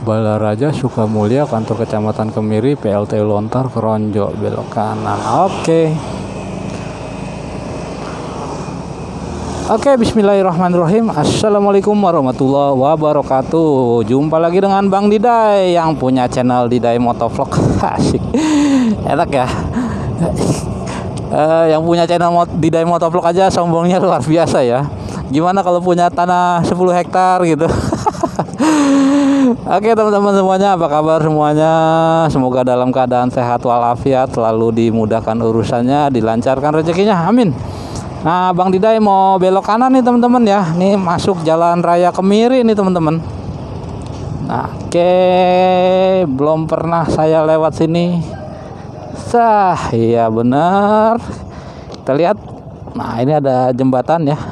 Balaraja Sukamulya, kantor kecamatan Kemiri, PLTU Lontar, Keronjo, belok kanan. Oke, bismillahirrahmanirrahim. Assalamualaikum warahmatullahi wabarakatuh. Jumpa lagi dengan Bang Diday yang punya channel Diday Motovlog. Asik, enak ya. Yang punya channel Diday Motovlog aja sombongnya luar biasa ya. Gimana kalau punya tanah 10 hektar gitu. Oke teman-teman semuanya, apa kabar semuanya? Semoga dalam keadaan sehat walafiat, selalu dimudahkan urusannya, dilancarkan rezekinya, amin. Nah, Bang Diday mau belok kanan nih teman-teman ya. Nih masuk Jalan Raya Kemiri nih teman-teman. Nah, belum pernah saya lewat sini. Iya benar. Kita lihat. Nah, ini ada jembatan ya.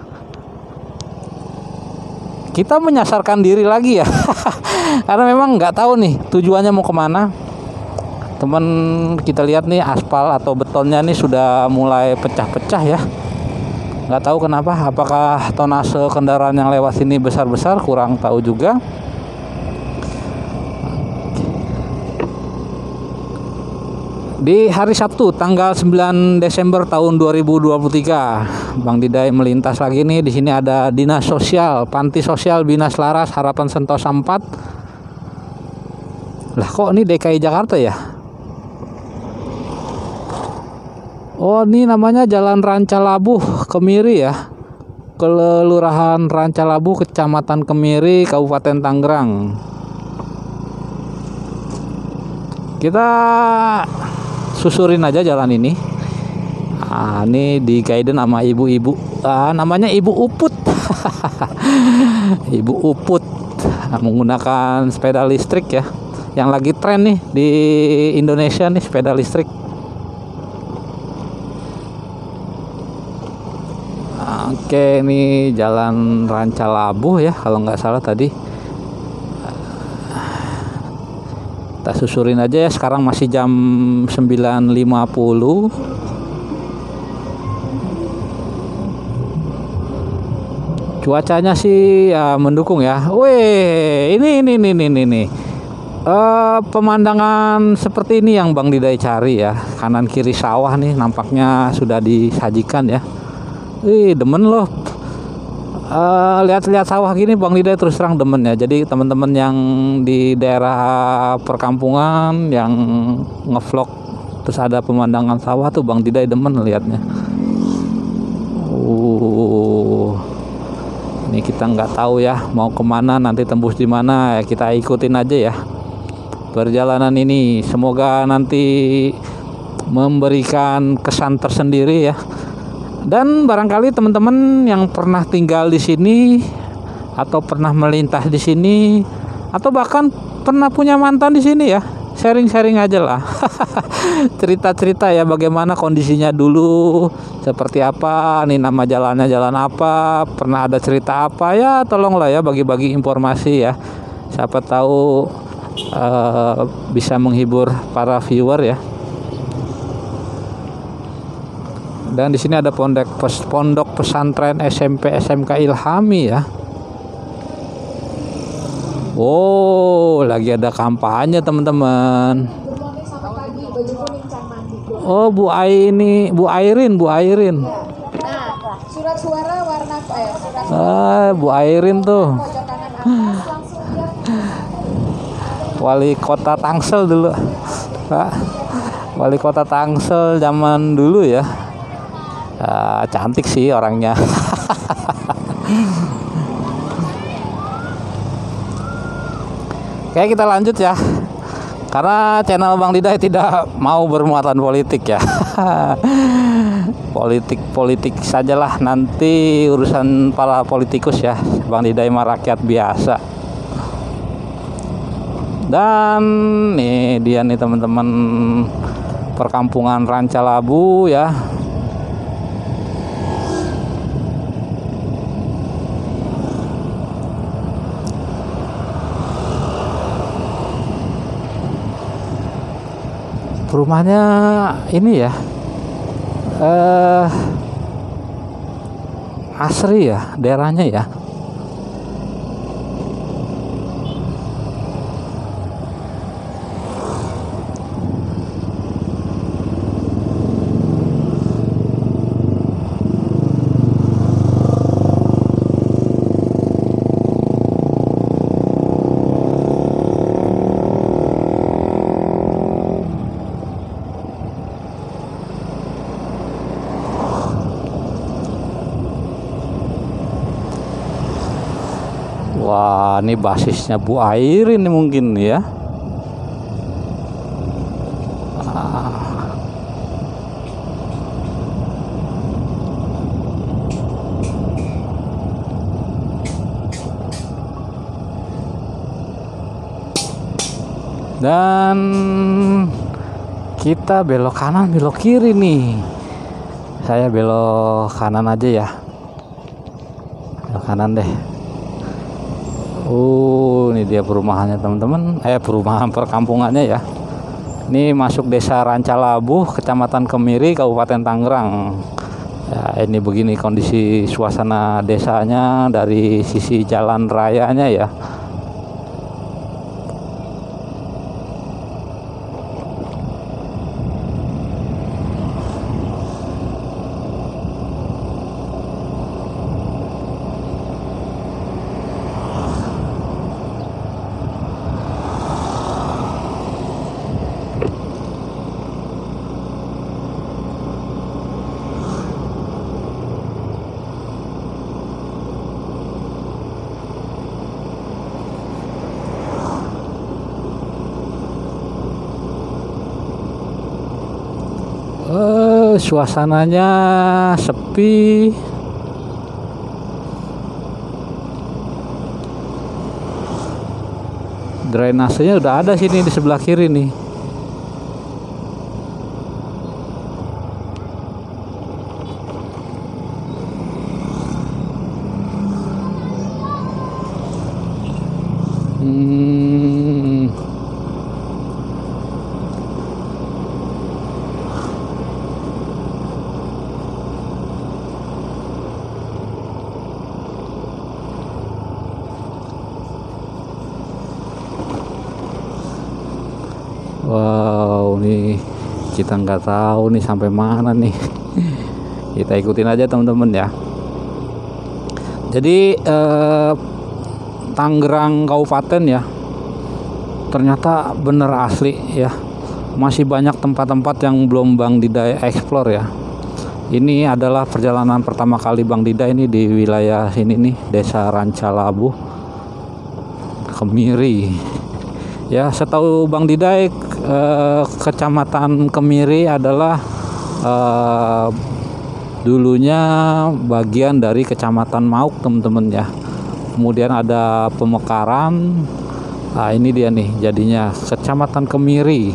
Kita menyasarkan diri lagi ya. Karena memang nggak tahu nih tujuannya mau kemana. Teman, kita lihat nih aspal atau betonnya nih sudah mulai pecah-pecah ya. Nggak tahu kenapa, apakah tonase kendaraan yang lewat sini besar-besar, kurang tahu juga. Di hari Sabtu tanggal 9 Desember tahun 2023, Bang Diday melintas lagi nih. Di sini ada Dinas Sosial, Panti Sosial Bina Selaras Harapan Sentosa 4. Lah kok ini DKI Jakarta ya? Oh, ini namanya Jalan Rancalabuh Kemiri ya. Kelurahan Rancalabuh, Kecamatan Kemiri, Kabupaten Tangerang. Kita susurin aja jalan ini. Ini di guide sama ibu-ibu. Namanya Ibu Uput. Ibu Uput menggunakan sepeda listrik ya. Yang lagi tren nih di Indonesia nih, sepeda listrik. Oke, ini Jalan Rancalabuh ya kalau nggak salah tadi. Kita susurin aja ya. Sekarang masih jam 9.50. Cuacanya sih ya mendukung ya. Wih, ini. Pemandangan seperti ini yang Bang Diday cari ya. Kanan kiri sawah nih nampaknya sudah disajikan ya. Demen loh. Lihat-lihat sawah gini Bang Diday terus terang demen ya. Jadi teman-teman yang di daerah perkampungan yang ngevlog terus ada pemandangan sawah tuh Bang Diday demen lihatnya. Ini kita nggak tahu ya mau kemana, nanti tembus di mana ya, kita ikutin aja ya perjalanan ini. Semoga nanti memberikan kesan tersendiri ya. Dan barangkali teman-teman yang pernah tinggal di sini atau pernah melintas di sini atau bahkan pernah punya mantan di sini ya, sharing-sharing aja lah. Cerita-cerita ya bagaimana kondisinya dulu, seperti apa, nih nama jalannya jalan apa, pernah ada cerita apa ya, tolonglah ya bagi-bagi informasi ya. Siapa tahu bisa menghibur para viewer ya. Dan di sini ada pondok pesantren SMP SMK Ilhami ya. Oh, lagi ada kampanye teman-teman. Oh, Bu Airin. Nah, surat suara warna Bu Airin tuh. Wali Kota Tangsel dulu. Pak. Wali Kota Tangsel zaman dulu ya. Cantik sih orangnya. Oke, kita lanjut ya. Karena channel Bang Diday tidak mau bermuatan politik ya. Politik sajalah, nanti urusan para politikus ya. Bang Diday mah rakyat biasa. Dan nih dia nih teman-teman, perkampungan Rancalabuh ya. Rumahnya ini ya asri ya daerahnya ya. Wah, ini basisnya Bu Airin nih mungkin ya. Dan kita belok kanan belok kiri nih. Saya belok kanan aja ya. Belok kanan deh. Ini dia perumahannya teman-teman. Perumahan perkampungannya ya. Ini masuk Desa Rancalabuh, Kecamatan Kemiri, Kabupaten Tangerang. Ya, ini begini kondisi suasana desanya dari sisi jalan rayanya ya. Suasananya sepi. Drainasenya udah ada sini di sebelah kiri nih. Wow, nih kita nggak tahu nih sampai mana nih. Kita ikutin aja teman-teman ya. Jadi Tangerang Kabupaten ya, ternyata bener asli ya. Masih banyak tempat-tempat yang belum Bang Dida explore ya. Ini adalah perjalanan pertama kali Bang Dida ini di wilayah sini nih, Desa Rancalabuh, Kemiri. Ya, setahu Bang Dida, Kecamatan Kemiri adalah dulunya bagian dari Kecamatan Mauk teman-teman ya. Kemudian ada pemekaran. Nah, ini dia nih jadinya Kecamatan Kemiri.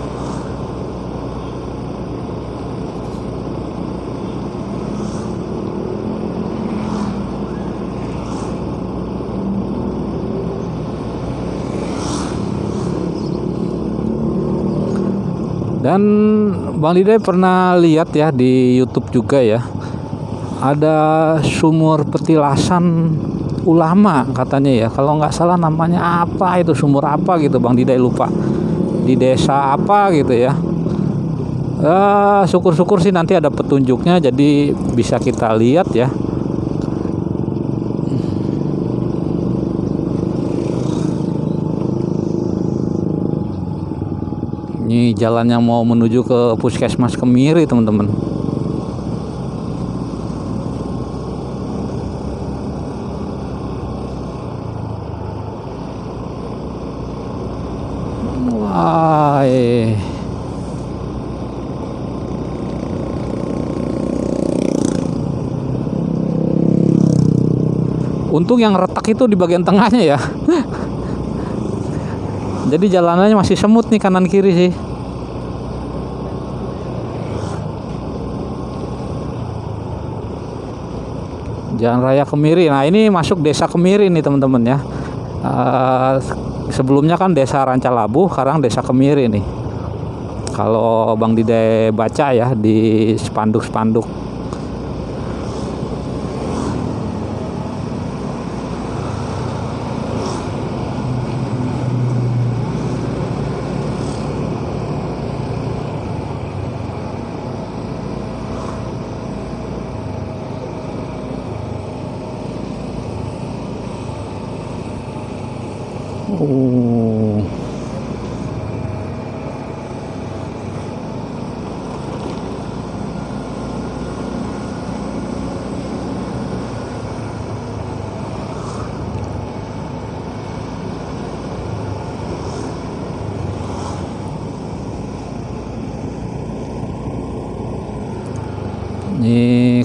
Dan Bang Dida pernah lihat ya di YouTube juga ya, ada sumur petilasan ulama katanya ya, kalau nggak salah namanya apa itu, sumur apa gitu Bang Dida lupa, di desa apa gitu ya. Syukur-syukur sih nanti ada petunjuknya jadi bisa kita lihat ya. Ini jalan yang mau menuju ke Puskesmas Kemiri teman-teman. Wah, untung yang retak itu di bagian tengahnya ya. Jadi jalanannya masih semut nih kanan kiri sih. Jalan Raya Kemiri. Nah, ini masuk Desa Kemiri nih teman-teman ya. Sebelumnya kan Desa Rancalabuh, sekarang Desa Kemiri nih. Kalau Bang Dida baca ya di spanduk-spanduk.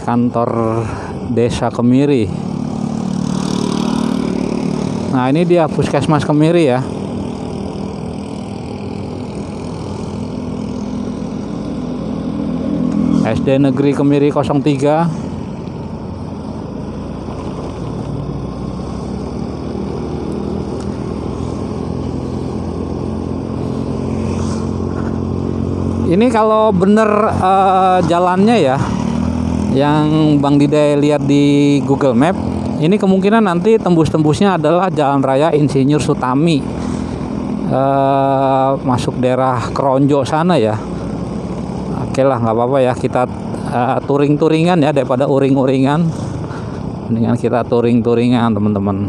kantor Desa Kemiri. Nah, ini dia Puskesmas Kemiri ya. SD Negeri Kemiri 03. Ini kalau bener jalannya ya, yang Bang Didai lihat di Google Map, ini kemungkinan nanti tembus-tembusnya adalah Jalan Raya Insinyur Sutami, masuk daerah Kronjo sana ya. Oke lah, nggak apa-apa ya, kita touring-touringan ya daripada uring-uringan. Mendingan kita touring-touringan teman-teman.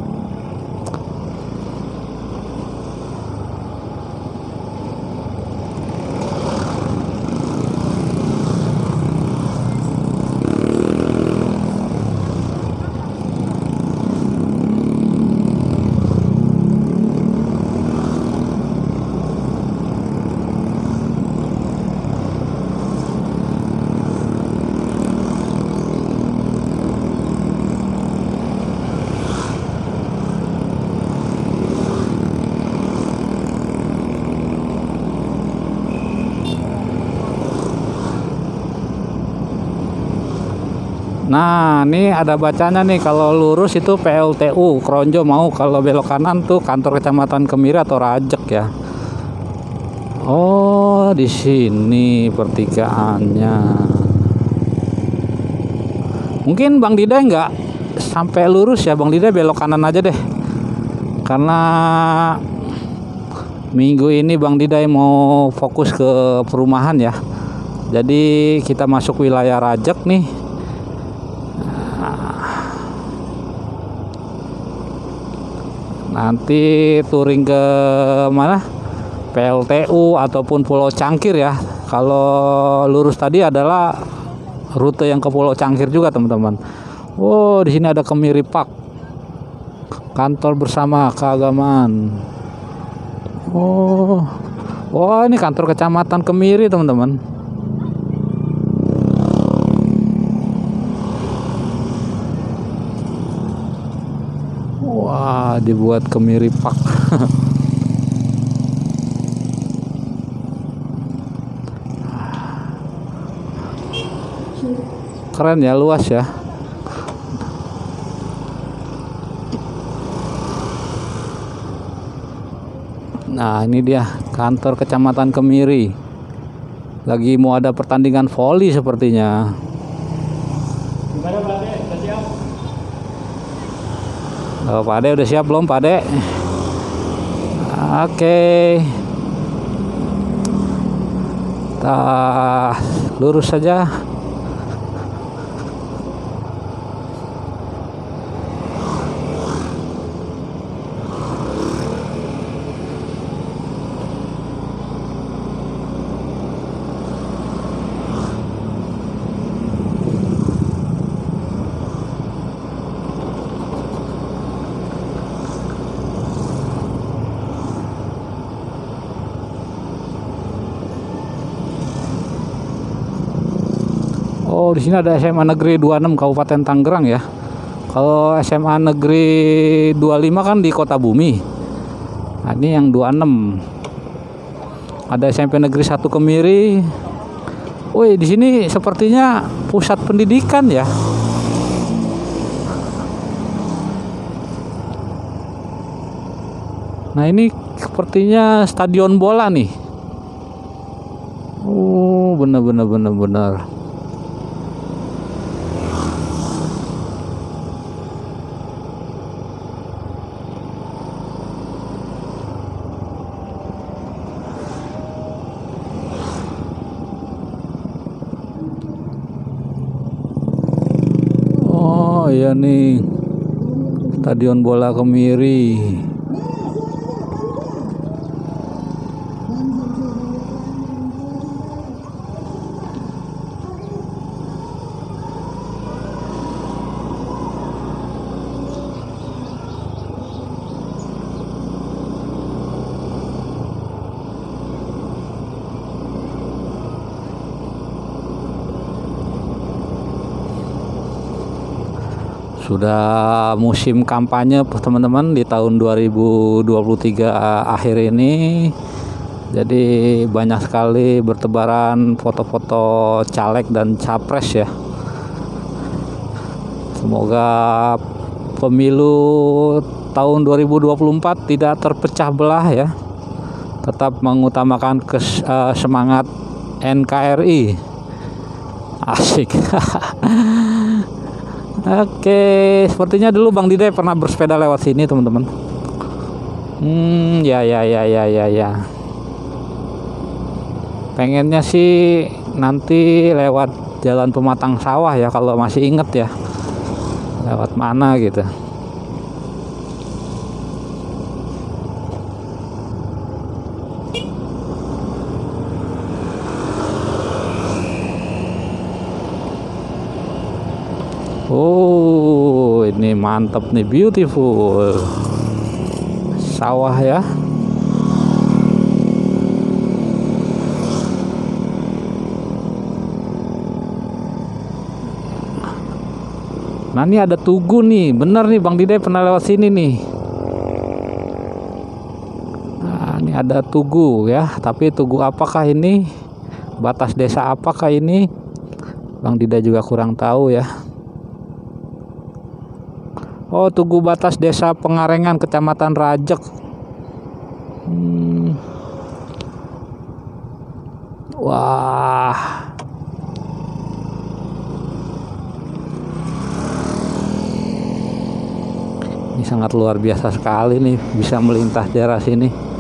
Nah, ini ada bacanya nih, kalau lurus itu PLTU Kronjo mau, kalau belok kanan tuh kantor Kecamatan Kemiri atau Rajek ya. Oh, di sini pertigaannya. Mungkin Bang Didai nggak sampai lurus ya, Bang Didai belok kanan aja deh. Karena minggu ini Bang Didai mau fokus ke perumahan ya. Jadi kita masuk wilayah Rajek nih. Nanti touring ke mana? PLTU ataupun Pulau Cangkir ya. Kalau lurus tadi adalah rute yang ke Pulau Cangkir juga teman-teman. Oh, di sini ada Kemiri Park, kantor bersama keagamaan. Oh, wah, ini kantor Kecamatan Kemiri teman-teman. Wah, dibuat Kemiri Park. Keren ya, luas ya. Nah, ini dia kantor Kecamatan Kemiri. Lagi mau ada pertandingan voli sepertinya. Gimana Pak Ade? Udah siap? Oh, Pak Ade udah siap belum, Pak Ade? Oke. Kita lurus saja. Oh, di sini ada SMA Negeri 26 Kabupaten Tangerang ya. Kalau SMA Negeri 25 kan di Kota Bumi. Nah, ini yang 26. Ada SMP Negeri 1 Kemiri. Wih, di sini sepertinya pusat pendidikan ya. Nah, ini sepertinya stadion bola nih. Oh, benar. Oh iya nih, stadion bola Kemiri. Sudah musim kampanye teman-teman di tahun 2023 akhir ini. Jadi banyak sekali bertebaran foto-foto caleg dan capres ya. Semoga pemilu tahun 2024 tidak terpecah belah ya. Tetap mengutamakan semangat NKRI. Asik. Oke, sepertinya dulu Bang Dide pernah bersepeda lewat sini teman-teman. Ya. Pengennya sih nanti lewat jalan pematang sawah ya, kalau masih inget ya. Lewat mana gitu. Oh, ini mantap nih, beautiful sawah ya. Nah, ini ada tugu nih, bener nih Bang Dide pernah lewat sini nih. Nah, ini ada tugu ya, tapi tugu apakah ini? Batas desa apakah ini? Bang Dide juga kurang tahu ya. Oh, Tugu Batas Desa Pengarengan, Kecamatan Rajek. Wah. Ini sangat luar biasa sekali nih, bisa melintas daerah sini.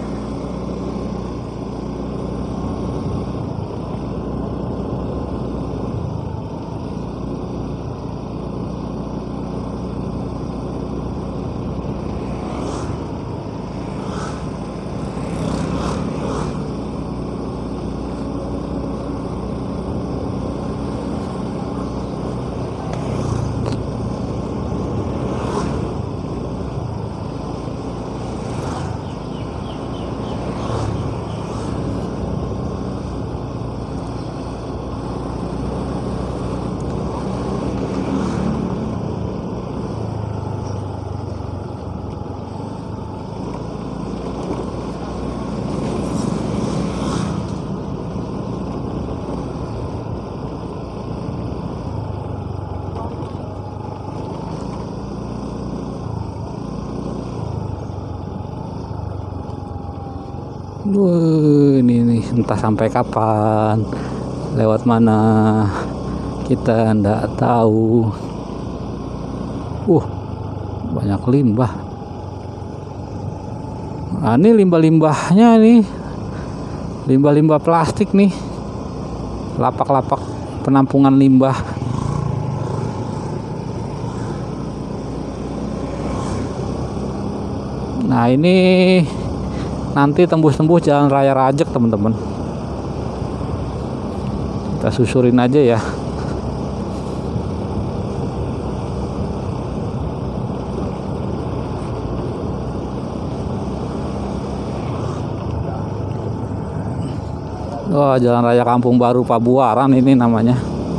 Ini entah sampai kapan, lewat mana kita ndak tahu. Banyak limbah. Nah, ini limbah-limbahnya nih, limbah-limbah plastik nih, lapak-lapak penampungan limbah. Nah, ini nanti tembus-tembus Jalan Raya Rajek teman-teman. Kita susurin aja ya. Jalan Raya Kampung Baru Pabuaran ini namanya.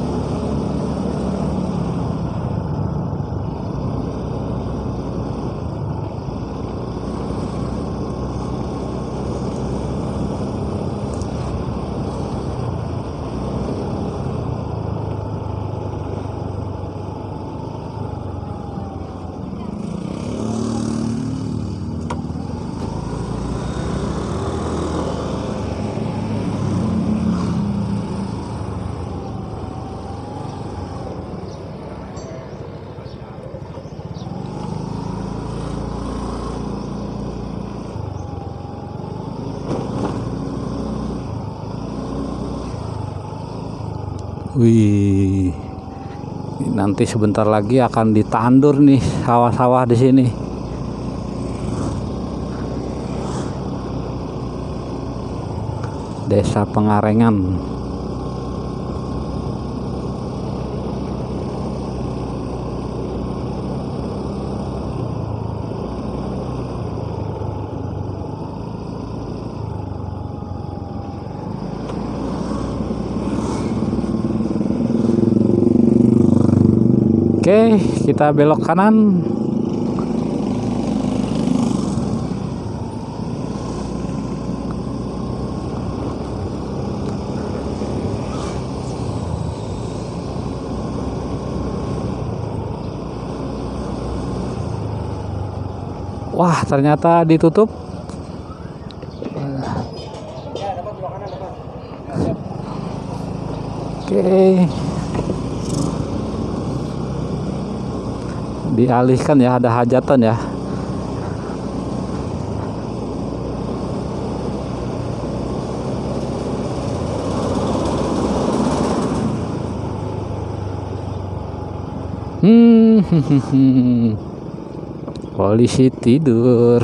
Wih, nanti sebentar lagi akan ditandur nih sawah-sawah di sini. Desa Pengarengan. Oke, kita belok kanan. Wah, ternyata ditutup. Oke. Dialihkan ya, ada hajatan ya. Polisi tidur.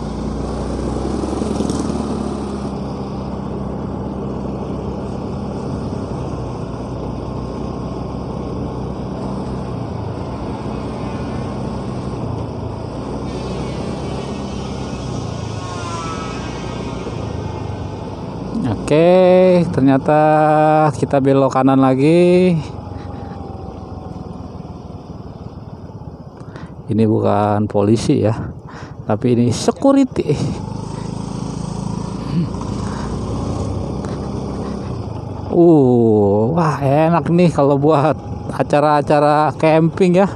Oke, ternyata kita belok kanan lagi. Ini bukan polisi ya, tapi ini security. Wah enak nih kalau buat acara-acara camping ya.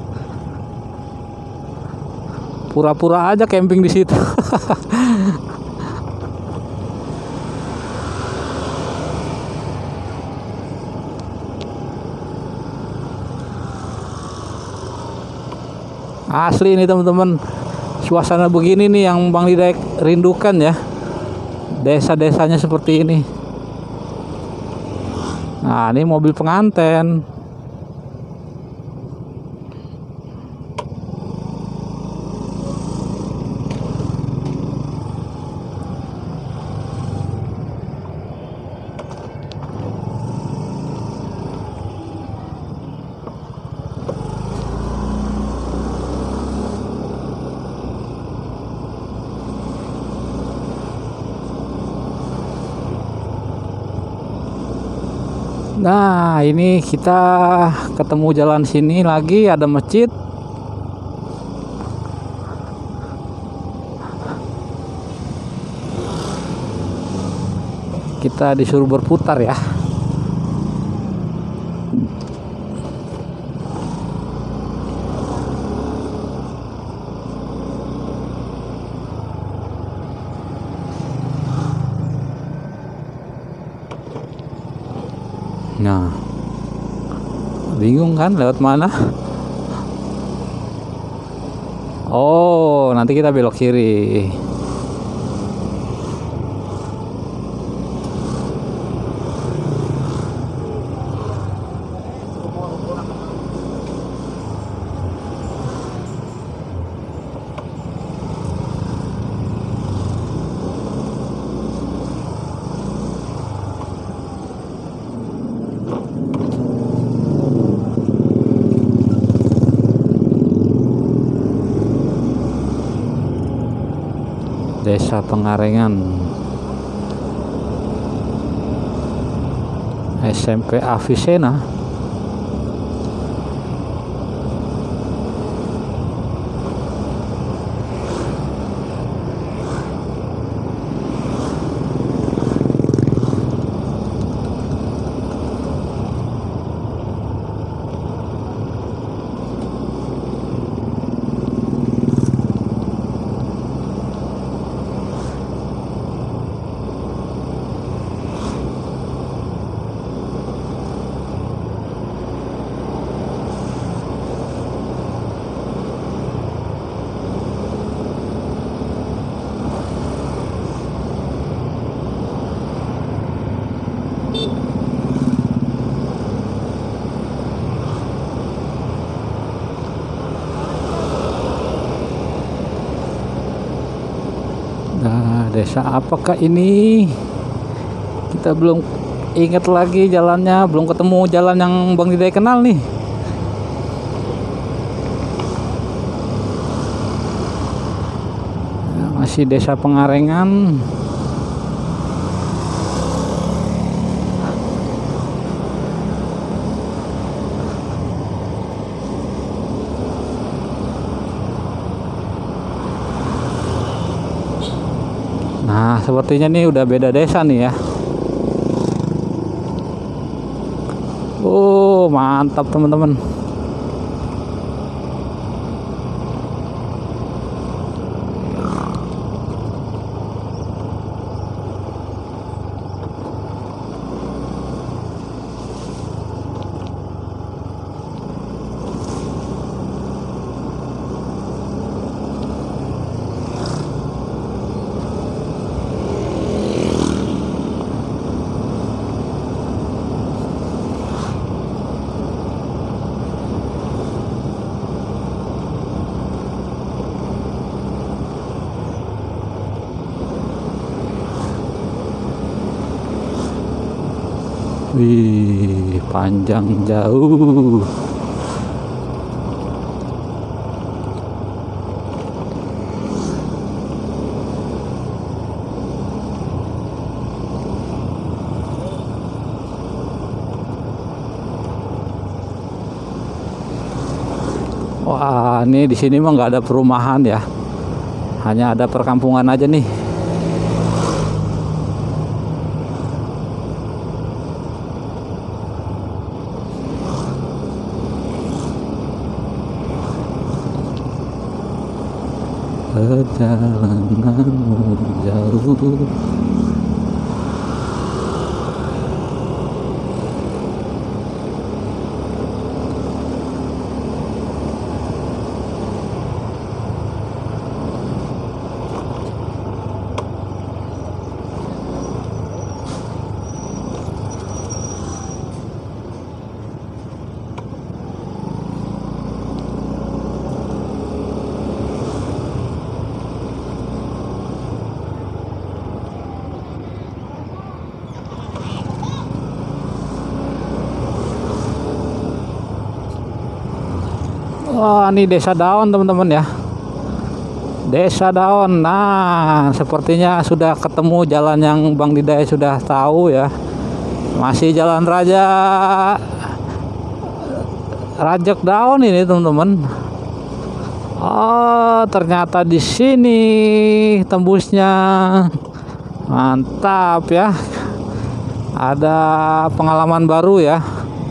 Pura-pura aja camping di situ. Asli ini teman-teman, suasana begini nih yang Bang Didek rindukan ya. Desa-desanya seperti ini. Nah, ini mobil pengantin. Nah, ini kita ketemu jalan sini lagi, ada masjid. Kita disuruh berputar ya. Nah, bingung kan lewat mana? Oh, nanti kita belok kiri. Desa Pengarengan, SMP Avicenna. Nah, desa apakah ini? Kita belum ingat lagi jalannya, belum ketemu jalan yang Bang Didai kenal nih. Nah, masih Desa Pengarengan. sepertinya nih udah beda desa nih ya. Mantap teman-teman. Wih, panjang jauh. Wah, ini di sini mah nggak ada perumahan ya, hanya ada perkampungan aja nih. Perjalananmu jauh. Wah, ini Desa Daon teman-teman ya. Desa Daon. Nah, sepertinya sudah ketemu jalan yang Bang Diday sudah tahu ya. Masih Jalan Rajak Daon ini teman-teman. Oh, ternyata di sini tembusnya. Mantap ya. Ada pengalaman baru ya.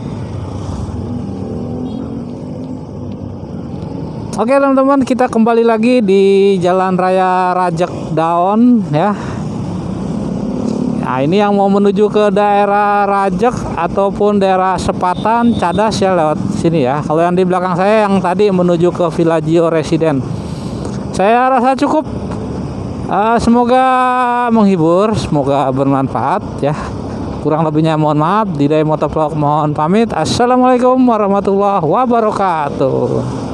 Oke teman-teman, kita kembali lagi di Jalan Raya Rajak Daon ya. Nah, ini yang mau menuju ke daerah Rajak ataupun daerah Sepatan, Cadas ya, lewat sini ya. Kalau yang di belakang saya yang tadi menuju ke Villaggio Residen. Saya rasa cukup. Semoga menghibur, semoga bermanfaat ya. Kurang lebihnya mohon maaf. Diday Motovlog mohon pamit. Assalamualaikum warahmatullahi wabarakatuh.